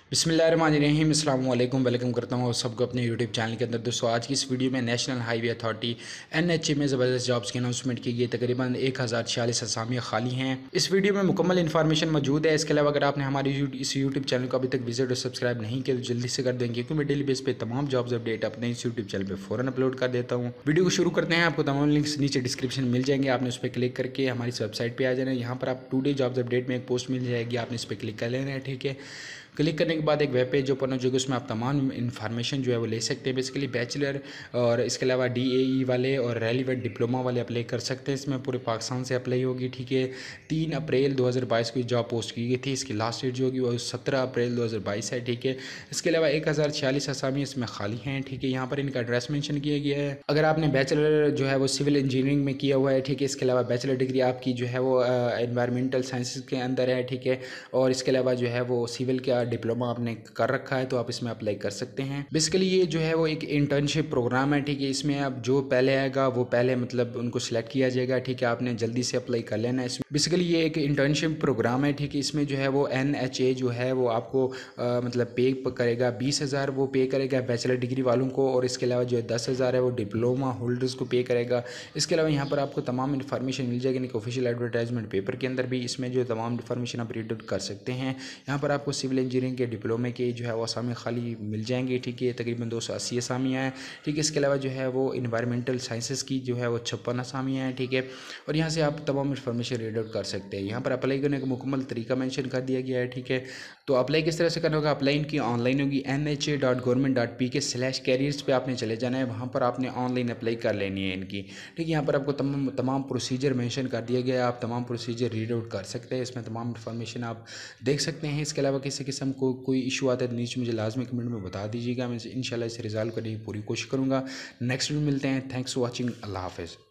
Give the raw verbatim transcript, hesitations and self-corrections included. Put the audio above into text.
बिस्मिल्लाहिर्रहमानिर्रहीम अस्सलाम वालेकुम। वेलकम करता हूँ सबको अपने यूट्यूब चैनल के अंदर। दोस्तों आज की इस वीडियो में national highway authority N H A में ज़बरदस्त जॉब्स की अनाउंसमेंट की गई। तकरीबन एक हज़ार छियालीस असामियाँ खाली हैं। इस वीडियो में मुकम्मल इन्फॉर्मेशन मौजूद है। इसके अलावा अगर आपने हमारी इस यूट्यूब चैनल को अभी तक विजिट और सब्सक्राइब नहीं किया तो जल्दी से कर देंगे, क्योंकि मैं डेली बेस पे तमाम जॉब्स अपडेट अपने इस यूट्यूब चैनल पर फ़ौरन अपलोड कर देता हूँ। वीडियो को शुरू करते हैं। आपको तमाम लिंक्स नीचे डिस्क्रिप्शन में मिल जाएंगे। आपने उस पर क्लिक करके हमारी वेबसाइट पर आ जाना है। यहाँ पर आप टू डे जॉब्स अपडेट में एक पोस्ट मिल जाएगी, आपने इस पर क्लिक कर लेना है। ठीक है, क्लिक करने के बाद एक वेब पेज ओपन हो जाएगा, उसमें आप तमाम इन्फॉर्मेशन जो है वो ले सकते हैं। बेसिकली बैचलर और इसके अलावा डी ए ई वाले और रेलिवेंट डिप्लोमा वाले अप्लाई कर सकते हैं। इसमें पूरे पाकिस्तान से अप्लाई होगी। ठीक है, तीन अप्रैल दो हज़ार बाईस को जॉब पोस्ट की गई थी। इसकी लास्ट डेट जो होगी वो सत्रह अप्रैल दो हज़ार बाईस है। ठीक है, इसके अलावा एक हज़ार छियालीस असामी इसमें खाली हैं। ठीक है, यहाँ पर इनका एड्रेस मेंशन किया गया है। अगर आपने बैचलर जो है वो सिविल इंजीनियरिंग में किया हुआ है, ठीक है, इसके अलावा बैचलर डिग्री आपकी जो है वो एनवायरमेंटल साइंसेस के अंदर है। ठीक है, और इसके अलावा जो है वो सिविल का डिप्लोमा आपने कर रखा है तो आप इसमें अप्लाई कर सकते हैं। बेसिकली ये जो है वो एक इंटर्नशिप प्रोग्राम है। ठीक है, इसमें अब जो पहले आएगा वो पहले मतलब उनको सिलेक्ट किया जाएगा। ठीक है, आपने जल्दी से अप्लाई कर लेना है। इसमें बेसिकली ये एक इंटर्नशिप प्रोग्राम है। ठीक है, इसमें जो है वो एन एच ए जो है वो आपको आ, मतलब पे करेगा बीस हज़ार वो पे करेगा बैचलर डिग्री वालों को, और इसके अलावा जो है दस हज़ार है वो डिप्लोमा होल्डर्स को पे करेगा। इसके अलावा यहाँ पर आपको तमाम इन्फॉर्मेशन मिल जाएगी इनके ऑफिशियल एडवर्टाइजमेंट पेपर के अंदर भी। इसमें जो तमाम इन्फॉर्मेशन आप रीड आउट कर सकते हैं। यहाँ पर आपको सिविल इंजीनियरिंग के डिप्लोमे के जो है वो असामी खाली मिल जाएंगे। ठीक है, तकरीबन दो सौ अस्सी असामियाँ हैं। ठीक है, इसके अलावा जो है वो इन्वायरमेंटल साइंसेस की जो है वो छप्पन असामियाँ हैं। ठीक है, और यहाँ से आप तमाम इन्फॉर्मेशन रीड आउट कर सकते हैं। यहाँ पर अप्लाई करने का मुकम्मल तरीका मेंशन कर दिया गया है। ठीक है, तो अप्लाई किस तरह से करना होगा? अप्लाई इनकी ऑनलाइन होगी। N H A dot government dot P K slash careers पर आपने चले जाना है। वहाँ पर आपने ऑनलाइन अप्लाई कर लेनी है इनकी। ठीक है, यहाँ पर आपको तमाम तमाम प्रोसीजर मेंशन कर दिया गया है। आप तमाम प्रोसीजर रीड आउट कर सकते हैं। इसमें तमाम इन्फॉर्मेशन आप देख सकते हैं। इसके अलावा किसी किस्म को कोई इशू आता है तो नीचे मुझे लाजमी कमेंट में बता दीजिएगा। मैं इंशाल्लाह इसे रिजॉल्व करने की पूरी कोशिश करूँगा। नेक्स्ट में मिलते हैं। Thanks for watching. अल्लाह हाफ़िज़।